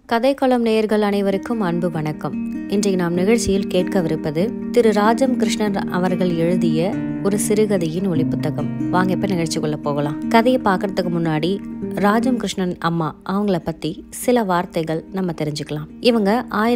கதைக்களம் நேயர்கள் அனைவருக்கும் அன்பு வணக்கம். இன்றைக்கு நாம் நிகழ்ச்சியில் கேட்கவிருப்பது திரு ராஜம் கிருஷ்ணன் அவர்கள் எழுதிய ஒரு சிறுகதையின் ஒளிப்புத்தகம். வாங்க இப்ப நிகழ்ச்சிக்குள்ள போகலாம். கதையை பார்க்கறதுக்கு முன்னாடி ராஜம் கிருஷ்ணன் அம்மா அவங்கள பத்தி சில வார்த்தைகள் நம்ம தெரிஞ்சுக்கலாம். இவங்க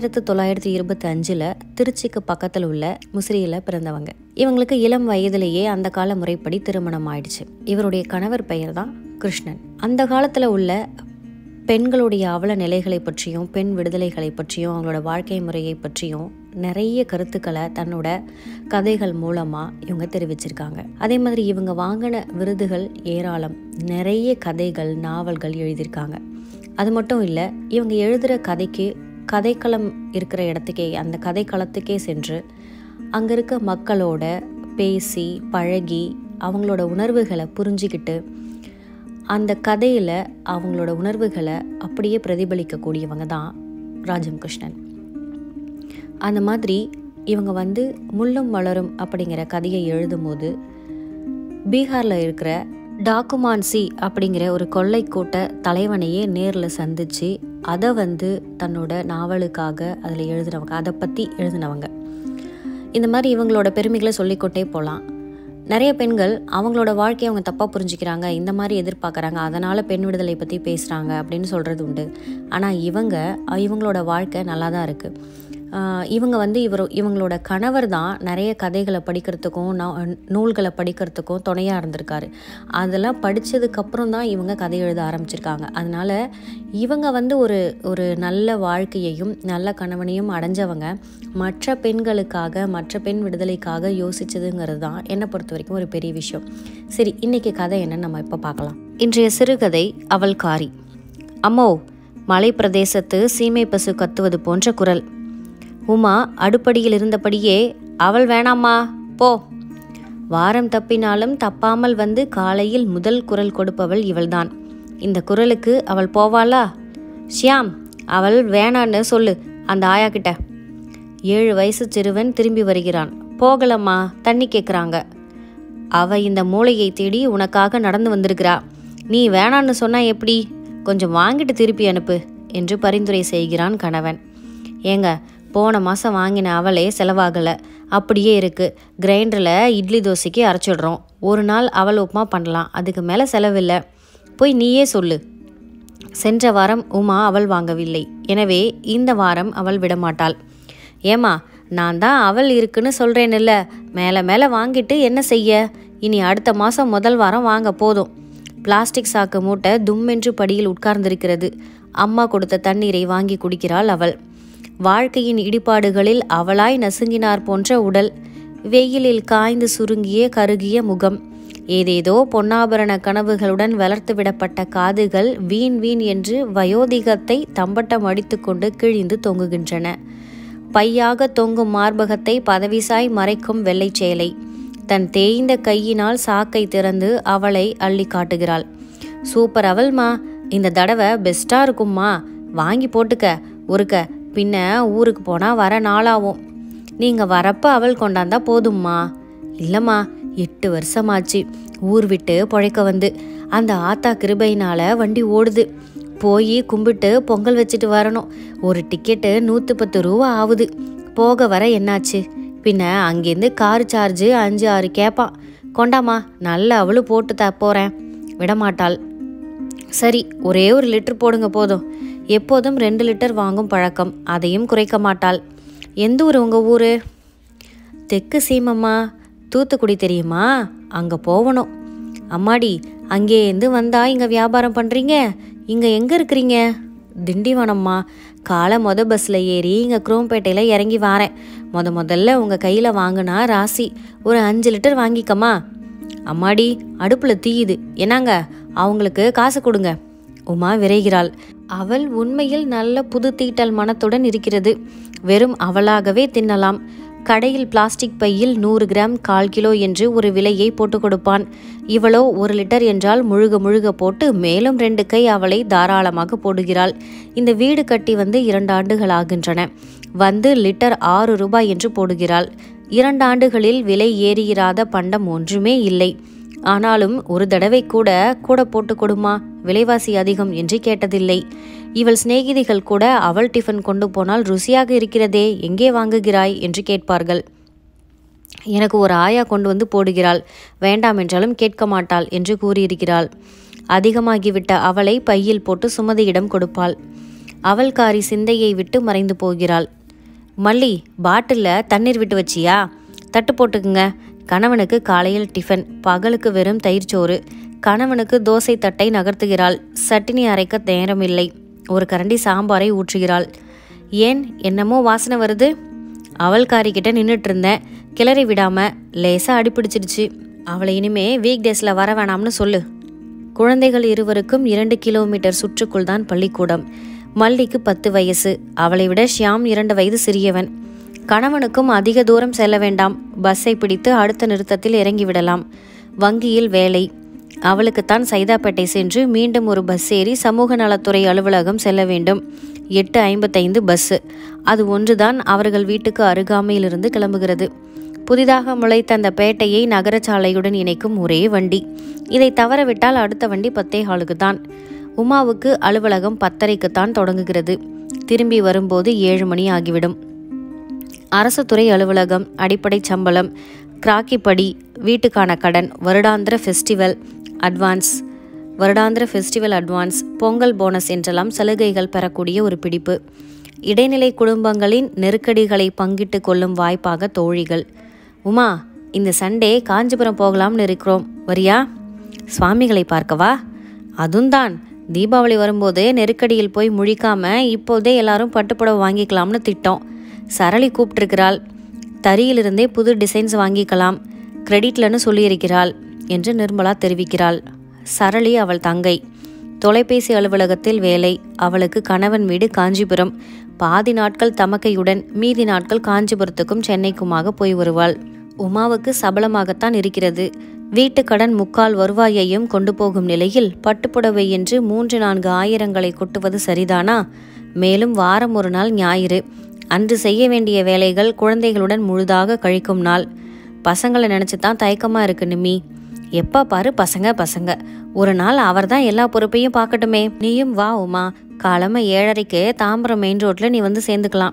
1925 திருச்சிக்கு பக்கத்தில் உள்ள முசிறியில பிறந்தவங்க. இவங்களுக்கு இளம் வயதிலேயே அந்த கால முறைப்படி திருமணம் ஆயிடுச்சு. இவருடைய கணவர் பெயர் தான் கிருஷ்ணன். அந்த காலத்துல உள்ள பெண்களுடைய அவல நிலைகளை பற்றியும் பெண் விடுதலைகளை பற்றியும் அவங்களோட வாழ்க்கை முறையை பற்றியும் நிறைய கருத்துக்களை தன்னோட கதைகள் மூலமா இவங்க தெரிவிச்சிருக்காங்க. அதே மாதிரி இவங்க வாங்கின விருதுகள் ஏராளம். நிறைய கதைகள் நாவல்கள் எழுதியிருக்காங்க. அது மட்டும் இல்லை, இவங்க எழுதுகிற கதைக்கு கதைக்களம் இருக்கிற இடத்துக்கே அந்த கதைக்களத்துக்கே சென்று அங்கே இருக்க மக்களோட பேசி பழகி அவங்களோட உணர்வுகளை புரிஞ்சிக்கிட்டு அந்த கதையில் அவங்களோட உணர்வுகளை அப்படியே பிரதிபலிக்கக்கூடியவங்க தான் ராஜம் கிருஷ்ணன். அந்த மாதிரி இவங்க முள்ளும் மலரும் அப்படிங்கிற கதையை எழுதும் போது பீகாரில் இருக்கிற டாக்குமான்சி அப்படிங்கிற ஒரு கொள்ளை கூட்ட தலைவனையே நேரில் சந்தித்து அதை தன்னோட நாவலுக்காக அதில் எழுதினவங்க, அதை பற்றி எழுதினவங்க. இந்த மாதிரி இவங்களோட பெருமைகளை சொல்லிக்கொண்டே போகலாம். நிறைய பெண்கள் அவங்களோட வாழ்க்கையை அவங்க தப்பாக புரிஞ்சுக்கிறாங்க, இந்த மாதிரி எதிர்பார்க்குறாங்க, அதனால் பெண் விடுதலை பற்றி பேசுகிறாங்க அப்படின்னு சொல்கிறது உண்டு. ஆனால் இவங்களோட வாழ்க்கை நல்லா தான் இருக்குது. இவங்க இவங்களோட கணவர் தான் நிறைய கதைகளை படிக்கிறதுக்கும் நூல்களை படிக்கிறதுக்கும் துணையாக இருந்திருக்காரு. அதெல்லாம் படித்ததுக்கப்புறம் தான் இவங்க கதை எழுத ஆரம்பிச்சிருக்காங்க. அதனால் இவங்க ஒரு நல்ல வாழ்க்கையையும் நல்ல கணவனையும் அடைஞ்சவங்க. மற்ற பெண்களுக்காக மற்ற பெண் விடுதலைக்காக யோசிச்சதுங்கிறது தான் என்னை பொறுத்த வரைக்கும் ஒரு பெரிய விஷயம். சரி, இன்னைக்கு கதை என்னன்னு நம்ம இப்போ பார்க்கலாம். இன்றைய சிறுகதை அவல்காரி. அம்மோ, மலை பிரதேசத்து சீமை பசு கத்துவது போன்ற குரல். உமா அடுப்படியில் இருந்தபடியே, அவள் வேணாமா போ. வாரம் தப்பினாலும் தப்பாமல் காலையில் முதல் குரல் கொடுப்பவள் இவள்தான். இந்த குரலுக்கு அவள் போவாளா? ஷியாம், அவள் வேணான்னு சொல்லு அந்த ஆயா கிட்ட. 7 வயசு சிறுவன் திரும்பி வருகிறான். போகலம்மா, தண்ணி கேட்குறாங்க. அவ இந்த மூளையை தேடி உனக்காக நடந்து வந்திருக்கிறா. நீ வேணான்னு சொன்னா எப்படி? கொஞ்சம் வாங்கிட்டு திருப்பி அனுப்பு என்று பரிந்துரை செய்கிறான் கணவன். ஏங்க, போன மாதம் வாங்கின அவளே செலவாகலை, அப்படியே இருக்குது. கிரைண்டரில் இட்லி தோசைக்கு அரைச்சிடுறோம். ஒரு நாள் அவள் உப்புமா பண்ணலாம், அதுக்கு மேலே செலவில்லை. போய் நீயே சொல்லு. சென்ற வாரம் உமா அவள் வாங்கவில்லை, எனவே இந்த வாரம் அவள் விடமாட்டாள். ஏமா, நான் தான் அவள் இருக்குன்னு சொல்கிறேன்ல, மேலே மேலே வாங்கிட்டு என்ன செய்ய? இனி அடுத்த மாதம் முதல் வாரம் வாங்க போதும். பிளாஸ்டிக் சாக்கு மூட்டை தும்மென்று படியில் உட்கார்ந்திருக்கிறது. அம்மா கொடுத்த தண்ணீரை வாங்கி குடிக்கிறாள் அவள். வாழ்க்கையின் இடிபாடுகளில் அவளாய் நசுங்கினார் போன்ற உடல், வெயிலில் காய்ந்து சுருங்கிய கருகிய முகம், ஏதேதோ பொன்னாபரண கனவுகளுடன் வளர்த்து விடப்பட்ட காதுகள் வீண் வீண் என்று வயோதிகத்தை தம்பட்டம் அடித்து கொண்டு கிழிந்து தொங்குகின்றன. பையாக தொங்கும் மார்பகத்தை பதவிசாய் மறைக்கும் வெள்ளை சேலை. தன் தேய்ந்த கையினால் சாக்கை திறந்து அவளை அள்ளி காட்டுகிறாள். சூப்பர் அவள்மா, இந்த தடவை பெஸ்டா இருக்கும்மா, வாங்கி போட்டுக்க ஒருக்க, பின்ன ஊருக்கு போனால் வர நாளாகும். நீங்கள் வரப்ப அவள் கொண்டாந்தா போதும்மா. இல்லைம்மா, 8 வருஷமாச்சு ஊர் விட்டு பொழைக்க அந்த ஆத்தா கிருபையினால் வண்டி ஓடுது. போய் கும்பிட்டு பொங்கல் வச்சுட்டு வரணும். ஒரு டிக்கெட்டு 110 ரூபா ஆகுது. போக வர என்னாச்சு? பின்ன அங்கேருந்து கார் சார்ஜு 5-6 கேட்பான். கொண்டாமா, நல்ல அவளும் போட்டு போகிறேன். விடமாட்டாள். சரி, ஒரே 1 லிட்டர் போடுங்க போதும். எப்போதும் 2 லிட்டர் வாங்கும் பழக்கம், அதையும் குறைக்க மாட்டாள். எந்த ஊர் உங்கள் ஊர்? தெற்கு சீமம்மா, தூத்துக்குடி தெரியுமா? அங்கே போகணும். அம்மாடி, அங்கேருந்து வந்தா இங்கே வியாபாரம் பண்ணுறீங்க? இங்கே எங்கே இருக்கிறீங்க? திண்டிவனம்மா. காலை பஸ்ஸில் ஏறி இங்கே குரோம்பேட்டையில் இறங்கி வரேன். முதல்ல உங்கள் கையில் வாங்கினா ராசி, ஒரு 5 லிட்டர் வாங்கிக்கம்மா. அம்மாடி, அடுப்பில் தீயுது, என்னங்க அவங்களுக்கு காசு கொடுங்க. உமா விரைகிறாள். அவள் உண்மையில் நல்ல புது தீட்டல் மனத்துடன் இருக்கிறது. வெறும் அவளாகவே தின்னலாம். கடையில் பிளாஸ்டிக் பையில் 100 கிராம் 1/4 கிலோ என்று ஒரு விலையை போட்டு கொடுப்பான். இவளோ 1 லிட்டர் என்றால் முழுக போட்டு மேலும் 2 கை அவளை தாராளமாக போடுகிறாள். இந்த வீடு கட்டி 2 ஆண்டுகள் ஆகின்றன. லிட்டர் 6 ரூபாய் என்று போடுகிறாள். 2 ஆண்டுகளில் விலை ஏறியிராத பண்டம் ஒன்றுமே இல்லை. ஆனாலும் ஒரு தடவை கூட போட்டு கொடுமா, விலைவாசி அதிகம் என்று கேட்டதில்லை. இவள் சிநேகிதிகள் கூட அவள் டிஃபன் கொண்டு போனால் ருசியாக இருக்கிறதே, எங்கே வாங்குகிறாய் என்று கேட்பார்கள். எனக்கு ஒரு ஆயா கொண்டு வந்து போடுகிறாள், வேண்டாம் என்றாலும் கேட்க மாட்டாள் என்று கூறியிருக்கிறாள். அதிகமாகிவிட்ட அவளை பையில் போட்டு சுமதியிடம் கொடுப்பாள். அவள்காரி சிந்தையை விட்டு மறைந்து போகிறாள். மல்லி, பாட்டிலில் தண்ணீர் விட்டு வச்சியா? தட்டு போட்டுக்குங்க. கணவனுக்கு காலையில் டிஃபன், பகலுக்கு வெறும் தயிர் சோறு. கணவனுக்கு தோசை தட்டை நகர்த்துகிறாள். சட்டினி அரைக்க நேரமில்லை. ஒரு கரண்டி சாம்பாரை ஊற்றுகிறாள். ஏன் என்னமோ வாசனை வருது? அவள்காரிக்கிட்ட நின்றுட்டு இருந்தேன், கிளறி விடாம லேசாக அடிப்பிடிச்சிடுச்சு. அவளை இனிமே வீக் டேஸில் வர வேணாம்னு சொல்லு. குழந்தைகள் இருவருக்கும் 2 கிலோமீட்டர் சுற்றுக்குள் தான் பள்ளிக்கூடம். மல்லிக்கு 10 வயசு. அவளை விட ஷியாம் 2 வயது சிறியவன். கணவனுக்கும் அதிக தூரம் செல்ல வேண்டாம். பஸ்ஸை பிடித்து அடுத்த நிறுத்தத்தில் இறங்கிவிடலாம். வங்கியில் வேலை. அவளுக்குத்தான் சைதாப்பேட்டை சென்று மீண்டும் ஒரு பஸ் ஏறி சமூக நலத்துறை அலுவலகம் செல்ல வேண்டும். 8:55 பஸ்ஸு. அது ஒன்றுதான் அவர்கள் வீட்டுக்கு அருகாமையிலிருந்து கிளம்புகிறது. புதிதாக முளைத்த அந்த பேட்டையை நகரச்சாலையுடன் இணைக்கும் ஒரே வண்டி. இதை தவறவிட்டால் அடுத்த வண்டி 10:15 தான். உமாவுக்கு அலுவலகம் 10:30க்குத்தான் தொடங்குகிறது. திரும்பி வரும்போது 7 மணி ஆகிவிடும். அரசு துறை அலுவலகம், அடிப்படை சம்பளம், கிராக்கிப்படி, வீட்டுக்கான கடன், வருடாந்திர ஃபெஸ்டிவல் அட்வான்ஸ், பொங்கல் போனஸ் என்றெல்லாம் சலுகைகள் பெறக்கூடிய ஒரு பிடிப்பு. இடைநிலை குடும்பங்களின் நெருக்கடிகளை பங்கிட்டு கொள்ளும் வாய்ப்பாக தோழிகள். உமா, இந்த சண்டே காஞ்சிபுரம் போகலாம்னு இருக்கிறோம், வரியா? சுவாமிகளை பார்க்கவா? அதுதான், தீபாவளி வரும்போது நெருக்கடியில் போய் முழிக்காம இப்போதே எல்லாரும் பட்டுப்புடவை வாங்கிக்கலாம்னு திட்டம். சரளி கூப்பிட்டுருக்கிறாள். தறியிலிருந்தே புது டிசைன்ஸ் வாங்கிக்கலாம், கிரெடிட்லன்னு சொல்லியிருக்கிறாள் என்று நிர்மலா தெரிவிக்கிறாள். சரளி அவள் தங்கை. தொலைபேசி அலுவலகத்தில் வேலை. அவளுக்கு கணவன் வீடு காஞ்சிபுரம். பாதி நாட்கள் தமக்கையுடன், மீதி நாட்கள் காஞ்சிபுரத்துக்கும் சென்னைக்குமாக போய் வருவாள். உமாவுக்கு சபலமாகத்தான் இருக்கிறது. வீட்டு கடன் 3/4 வருவாயையும் கொண்டு போகும் நிலையில் பட்டுப்புடவை என்று 3-4 ஆயிரங்களை கொட்டுவது சரிதானா? மேலும் வாரம் ஒரு நாள் ஞாயிறு. அன்று செய்ய வேண்டிய வேலைகள் குழந்தைகளுடன் முழுதாக கழிக்கும் நாள். பசங்களை நினச்சி தான் தயக்கமாக இருக்கு நிம்மி. எப்போ பாரு பசங்க. ஒரு நாள் அவர் தான் எல்லா பொறுப்பையும் பார்க்கட்டுமே. நீயும் வா உமா. காலமாக 7:30க்கு தாம்பரம் மெயின் ரோட்டில் நீ வந்து சேர்ந்துக்கலாம்.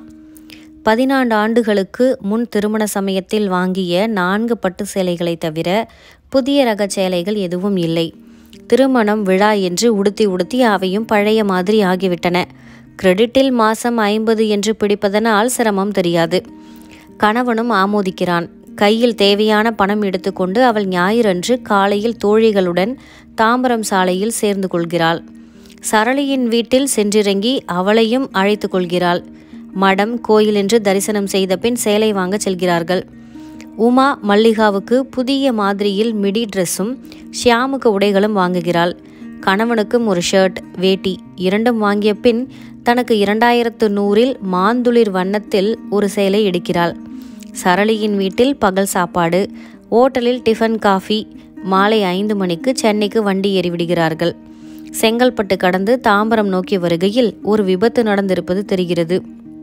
14 ஆண்டுகளுக்கு முன் திருமண சமயத்தில் வாங்கிய 4 பட்டு சேலைகளை தவிர புதிய ரக சேலைகள் எதுவும் இல்லை. திருமணம் விழா என்று உடுத்தி அவையும் பழைய மாதிரி ஆகிவிட்டன. கிரெடிட்டில் மாசம் 50 என்று பிடிப்பதனால் சிரமம் தெரியாது. கணவனும் ஆமோதிக்கிறான். கையில் தேவையான பணம் எடுத்துக்கொண்டு அவள் ஞாயிறன்று காலையில் தோழிகளுடன் தாம்பரம் சாலையில் சேர்ந்து கொள்கிறாள். சரளியின் வீட்டில் சென்றிறங்கி அவளையும் அழைத்து கொள்கிறாள். மடம், கோயில் என்று தரிசனம் செய்த பின் சேலை வாங்க செல்கிறார்கள். உமா மல்லிகாவுக்கு புதிய மாதிரியில் மிடி ட்ரெஸ்ஸும் ஷியாமுக்கு உடைகளும் வாங்குகிறாள். கணவனுக்கும் ஒரு ஷர்ட், வேட்டி இரண்டும் வாங்கிய பின் தனக்கு 2100 மாந்துளிர் வண்ணத்தில் ஒரு சேலை எடுக்கிறாள். சரளியின் வீட்டில் பகல் சாப்பாடு, ஓட்டலில் டிஃபன், காஃபி. மாலை 5 மணிக்கு சென்னைக்கு வண்டி ஏறிவிடுகிறார்கள். செங்கல்பட்டு கடந்து தாம்பரம் நோக்கி வருகையில் ஒரு விபத்து நடந்திருப்பது தெரிகிறது.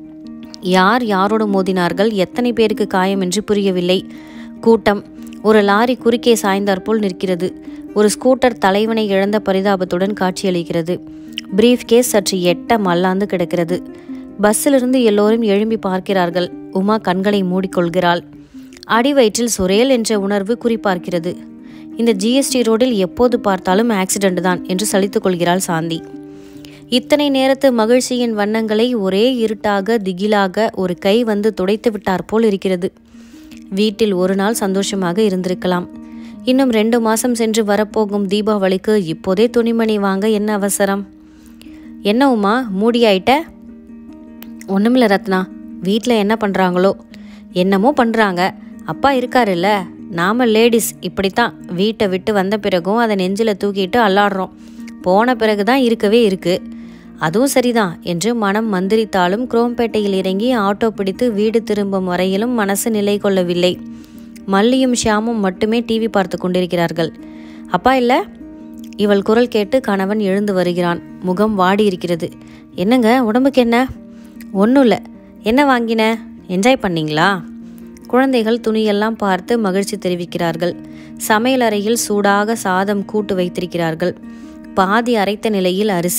யாரோடு மோதினார்கள், எத்தனை பேருக்கு காயம் என்று புரியவில்லை. கூட்டம். ஒரு லாரி குறுக்கே சாய்ந்தாற்போல் நிற்கிறது. ஒரு ஸ்கூட்டர் தலைவனை இழந்த பரிதாபத்துடன் காட்சியளிக்கிறது. பிரீஃப் கேஸ் சற்று எட்ட மல்லாந்து கிடக்கிறது. பஸ்ஸிலிருந்து எல்லோரும் எழும்பி பார்க்கிறார்கள். உமா கண்களை மூடிக்கொள்கிறாள். அடிவயிற்றில் சுரேல் என்ற உணர்வு குறிப்பார்க்கிறது. இந்த ஜிஎஸ்டி ரோடில் எப்போது பார்த்தாலும் ஆக்சிடென்ட் தான் என்று சலித்துக் கொள்கிறாள் சாந்தி. இத்தனை நேரத்து மகிழ்ச்சியின் வண்ணங்களை ஒரே இருட்டாக, திகிலாக ஒரு கை வந்து துடைத்து விட்டார் போல் இருக்கிறது. வீட்டில் ஒரு நாள் சந்தோஷமாக இருந்திருக்கலாம். இன்னும் 2 மாசம் சென்று வரப்போகும் தீபாவளிக்கு இப்போதே துணிமணி வாங்க என்ன அவசரம்? என்ன உமா, மூடியாயிட்ட? ஒன்றுமில்ல ரத்னா, வீட்டில் என்ன பண்ணுறாங்களோ என்னமோ பண்ணுறாங்க. அப்பா இருக்காருல்ல. நாம் லேடிஸ் இப்படித்தான். வீட்டை விட்டு வந்த பிறகும் அதை நெஞ்சில் தூக்கிட்டு அல்லாடுறோம். போன பிறகு தான் இருக்கவே இருக்குது. அதுவும் சரிதான் என்று மனம் மந்திரித்தாலும் குரோம்பேட்டையில் இறங்கி ஆட்டோ பிடித்து வீடு திரும்பும் வரையிலும் மனசு நிலை கொள்ளவில்லை. மல்லியும் ஷியாமும் மட்டுமே டிவி பார்த்து கொண்டிருக்கிறார்கள். அப்பா இல்லை? இவள் குரல் கேட்டு கணவன் எழுந்து வருகிறான். முகம் வாடி இருக்கிறது. என்னங்க, உடம்புக்கு என்ன? ஒன்றும் இல்லை. என்ன வாங்கின? என்ஜாய் பண்ணீங்களா? குழந்தைகள் துணியெல்லாம் பார்த்து மகிழ்ச்சி தெரிவிக்கிறார்கள். சமையல் அறையில் சூடாக சாதம் கூட்டு வைத்திருக்கிறார்கள். பாதி அரைத்த நிலையில் அரிசி.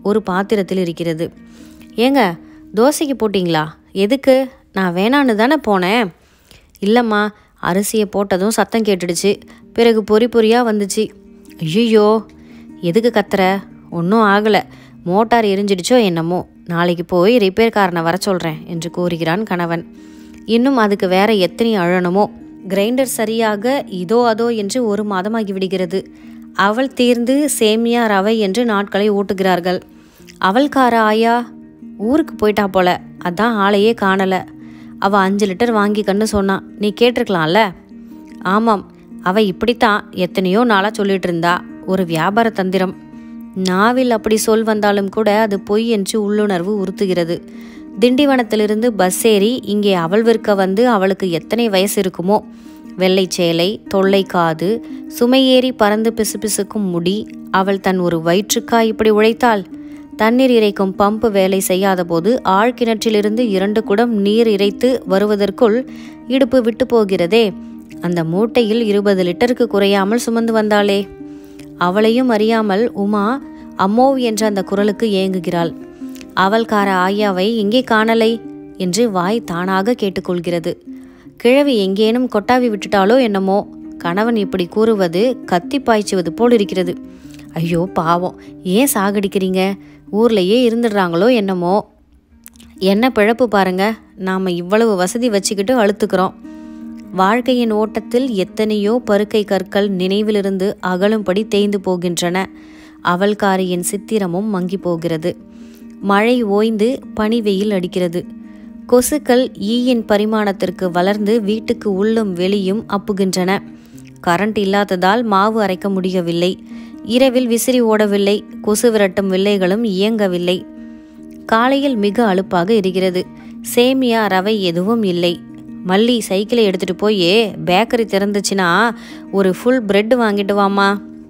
ஒரு பாத்திரத்தில் இருக்கிறது. ஏங்க, தோசைக்கு போட்டிங்களா? எதுக்கு? நான் வேணான்னு தானே போனேன். இல்லைம்மா, அரிசியை போட்டதும் சத்தம் கேட்டுடுச்சு, பிறகு பொறி பொறியாக வந்துச்சு. ஐயோ, எதுக்கு கத்துற? ஒன்றும் ஆகலை, மோட்டார் எரிஞ்சிடுச்சோ என்னமோ, நாளைக்கு போய் ரிப்பேர்காரனை வர சொல்கிறேன் என்று கூறுகிறான் கணவன். இன்னும் அதுக்கு வேற எத்தனை அழணுமோ. கிரைண்டர் சரியாக இதோ அதோ என்று 1 மாதமாகி விடுகிறது. அவள் தீர்ந்து சேமியா ரவை என்று நாட்களை ஓட்டுகிறார்கள். அவள்கார ஆயா ஊருக்கு போயிட்டா போல, அதான் ஆளையே காணலை. அவள் 5 லிட்டர் வாங்கிக்கன்னு சொன்னான், நீ கேட்டிருக்கலாம்ல. ஆமாம், அவள் இப்படித்தான் எத்தனையோ நாளாக சொல்லிட்டு இருந்தா. ஒரு வியாபார தந்திரம். நாவில் அப்படி சொல் வந்தாலும் கூட அது பொய் என்று உள்ளுணர்வு உறுத்துகிறது. திண்டிவனத்திலிருந்து பஸ் ஏறி இங்கே அவள் விற்க வந்து அவளுக்கு எத்தனை வயசு இருக்குமோ. வெள்ளை சேலை, தொல்லை காது, சுமையேறி பறந்து பிசுபிசுக்கும் முடி. அவள் தன் ஒரு வயிற்றுக்காய் இப்படி உழைத்தாள். தண்ணீர் இறைக்கும் பம்பு வேலை செய்யாத போது ஆழ்கிணற்றிலிருந்து 2 குடம் நீர் இறைத்து வருவதற்குள் இடுப்பு விட்டு போகிறதே. அந்த மூட்டையில் 20 லிட்டருக்கு குறையாமல் சுமந்து வந்தாளே. அவளையும் அறியாமல் உமா அம்மோ என்ற அந்த குரலுக்கு ஏங்குகிறாள். அவள்கார ஆயாவை எங்கே காணலை என்று வாய் தானாக கேட்டுக்கொள்கிறது. கிழவி எங்கேனும் கொட்டாவி விட்டுட்டாலோ என்னமோ. கணவன் இப்படி கூறுவது கத்தி பாய்ச்சுவது போல் இருக்கிறது. ஐயோ பாவம், ஏன் சாகடிக்கிறீங்க? ஊர்லேயே இருந்துடுறாங்களோ என்னமோ. என்ன பிழப்பு பாருங்க, நாம் இவ்வளவு வசதி வச்சுக்கிட்டு அழுத்துக்கிறோம். வாழ்க்கையின் ஓட்டத்தில் எத்தனையோ பருக்கை கற்கள் நினைவிலிருந்து அகலும்படி தேய்ந்து போகின்றன. அவள்காரியின் சித்திரமும் மங்கி போகிறது. மழை ஓய்ந்து பனி வெயில் அடிக்கிறது. கொசுக்கள் ஈயின் பரிமாணத்திற்கு வளர்ந்து வீட்டுக்கு உள்ளும் வெளியும் அப்புகின்றன. கரண்ட் இல்லாததால் மாவு அரைக்க முடியவில்லை. இரவில் விசிறி ஓடவில்லை. கொசு விரட்டும் வில்லைகளும் இயங்கவில்லை. காலையில் மிக அலுப்பாக இருக்கிறது. சேமியா ரவை எதுவும் இல்லை. மல்லி, சைக்கிளை எடுத்துட்டு போய் பேக்கரி திறந்துச்சுன்னா ஒரு ஃபுல் பிரெட் வாங்கிட்டு வாமா.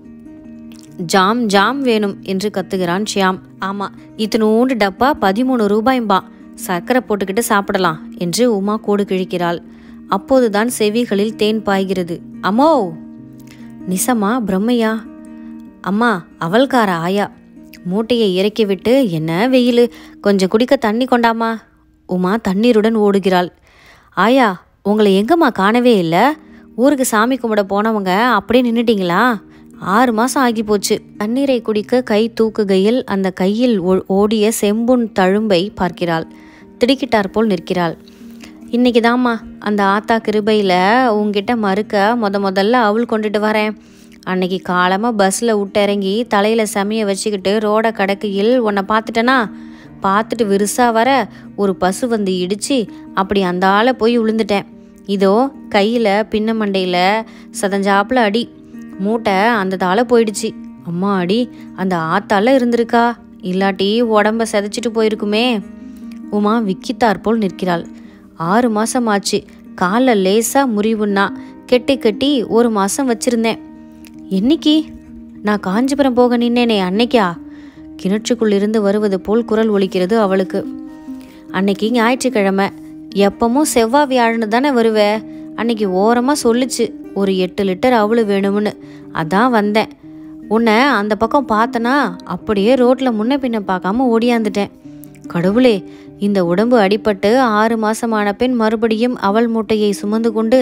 ஜாம் ஜாம் வேணும் என்று கத்துகிறான் ஷியாம். ஆமாம், இத்தினூண்டு டப்பா 13 ரூபாய்ம்பா, சர்க்கரை போட்டுக்கிட்டு சாப்பிடலாம் என்று உமா கூடு கிழிக்கிறாள். அப்போதுதான் செவிகளில் தேன் பாய்கிறது. அம்மோ! நிசமா பிரம்மையா? அம்மா, அவள்கார ஆயா. மூட்டையை இறக்கிவிட்டு, என்ன வெயில், கொஞ்சம் குடிக்க தண்ணி கொண்டாமா. உமா தண்ணீருடன் ஓடுகிறாள். ஆயா, உங்களை எங்கம்மா காணவே இல்லை? ஊருக்கு சாமி கும்பிட போனவங்க அப்படியே நின்றுட்டீங்களா? 6 மாதம் ஆகி போச்சு. தண்ணீரை குடிக்க கை தூக்குகையில் அந்த கையில் ஓடிய செம்புன் தழும்பை பார்க்கிறாள். திடுக்கிட்டார் போல் நிற்கிறாள். இன்னைக்கு தாம்மா அந்த ஆத்தா கிருபையில் உங்ககிட்ட மறுக்க முதல்ல அவள் கொண்டுட்டு வரேன். அன்னைக்கு காலமாக பஸ்ஸில் விட்டிறங்கி தலையில் சமைய வச்சுக்கிட்டு ரோட கடக்கையில் உன்னை பார்த்துட்டேனா? பார்த்துட்டு விருசா வர ஒரு பசு வந்து இடிச்சு அப்படி அந்த ஆளை போய் விழுந்துட்டேன். இதோ கையில் பின்ன மண்டையில் சதஞ்சாப்பில் அடி. மூட்டை அந்த தாள போயிடுச்சு. அம்மா அடி, அந்த ஆத்தால இருந்திருக்கா, இல்லாட்டி உடம்ப செதைச்சிட்டு போயிருக்குமே. உமா விக்கித்தார் போல் நிற்கிறாள். 6 மாதம் ஆச்சு. காலில் லேசாக முறிவுன்னா கெட்டி கட்டி 1 மாதம் வச்சிருந்தேன். என்னைக்கு? நான் காஞ்சிபுரம் போக நின்னேனே அன்னைக்கா? கிணற்றுக்குள் இருந்து வருவது போல் குரல் ஒலிக்கிறது அவளுக்கு. அன்னைக்கு ஞாயிற்றுக்கிழமை. எப்பவும் செவ்வாய் வியாழன்னு தானே வருவே. அன்னைக்கு ஓரமாக சொல்லிச்சு ஒரு 8 லிட்டர் அவளு வேணும்னு. அதான் வந்தேன். உன்னை அந்த பக்கம் பார்த்தனா அப்படியே ரோட்டில் முன்ன பின்ன பார்க்காம ஓடியாந்துட்டேன். கடவுளே, இந்த உடம்பு அடிபட்டு 6 மாசமான பெண் மறுபடியும் அவள் மூட்டையை சுமந்து கொண்டு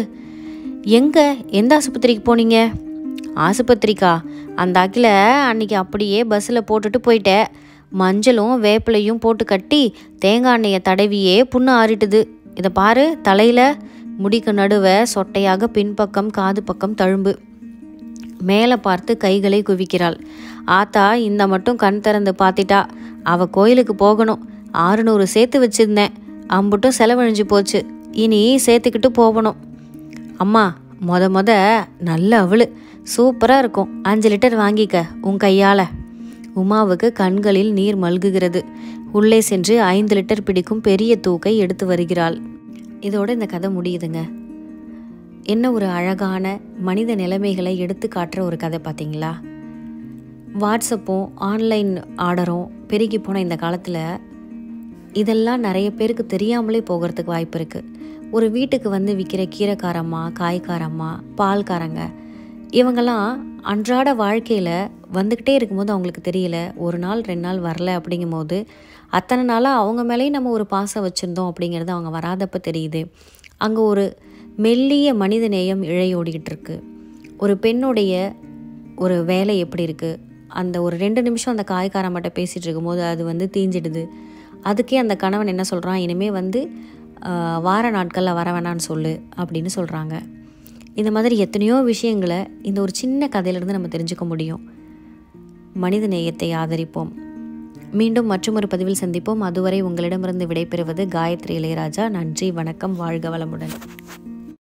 எந்த ஆஸ்பத்திரிக்கு போனீங்க? ஆஸ்பத்திரிக்கா? அந்த அக்கில அன்னைக்கு அப்படியே பஸ்ஸில் போட்டுட்டு போயிட்டேன். மஞ்சளும் வேப்பிலையும் போட்டு கட்டி தேங்காய் எண்ணெயை தடவியே புண்ணு ஆறிட்டுது. இதை பாரு, தலையில் முடிக்கு நடுவே சொட்டையாக பின்பக்கம் காது பக்கம் தழும்பு. மேலே பார்த்து கைகளை குவிக்கிறாள். ஆத்தா இந்த மட்டும் கண் திறந்து பார்த்திட்டா. அவ கோயிலுக்கு போகணும். 600 சேர்த்து வச்சிருந்தேன். அம்புட்டும் செலவழிஞ்சு போச்சு. இனி சேர்த்துக்கிட்டு போகணும். அம்மா, மொத நல்ல அவளு சூப்பராக இருக்கும். 5 லிட்டர் வாங்கிக்க உன் கையால். உமாவுக்கு கண்களில் நீர் மல்குகிறது. உள்ளே சென்று 5 லிட்டர் பிடிக்கும் பெரிய தூக்கை எடுத்து வருகிறாள். இதோட இந்த கதை முடியுதுங்க. என்ன ஒரு அழகான மனித நிலைமைகளை எடுத்து காட்டுற ஒரு கதை பார்த்தீங்களா? வாட்ஸ்அப்பும் ஆன்லைன் ஆர்டரும் பெருகி போன இந்த காலத்தில் இதெல்லாம் நிறைய பேருக்கு தெரியாமலே போகிறதுக்கு வாய்ப்பு இருக்குது. ஒரு வீட்டுக்கு வந்து விற்கிற கீரைக்காரம்மா, காய்காரம்மா, பால்காரங்க இவங்கெல்லாம் அன்றாட வாழ்க்கையில் வந்துக்கிட்டே இருக்கும்போது அவங்களுக்கு தெரியல, ஒரு நாள் 2 நாள் வரல அப்படிங்கும்போது அத்தனை நாளாக அவங்க மேலேயும் நம்ம ஒரு பாசம் வச்சுருந்தோம் அப்படிங்கிறது அவங்க வராதப்போ தெரியுது. அங்கே ஒரு மெல்லிய மனித நேயம் இழையோடிக்கிட்டு இருக்கு. ஒரு பெண்ணுடைய ஒரு வேலை எப்படி இருக்குது, அந்த ஒரு 2 நிமிஷம் அந்த காய்காரமாட்ட பேசிகிட்டு இருக்கும்போது அது தீஞ்சிடுது. அதுக்கே அந்த கணவன் என்ன சொல்கிறான், இனிமேல் வார நாட்களில் வர வேணான்னு சொல்லு அப்படின்னு சொல்கிறாங்க. இந்த மாதிரி எத்தனையோ விஷயங்களை இந்த ஒரு சின்ன கதையிலிருந்து நம்ம தெரிஞ்சுக்க முடியும். மனித நேயத்தை ஆதரிப்போம். மீண்டும் மற்றொரு பதிவில் சந்திப்போம். அதுவரை உங்களிடமிருந்து விடைபெறுவது காயத்ரி இளையராஜா. நன்றி, வணக்கம், வாழ்க வளமுடன்.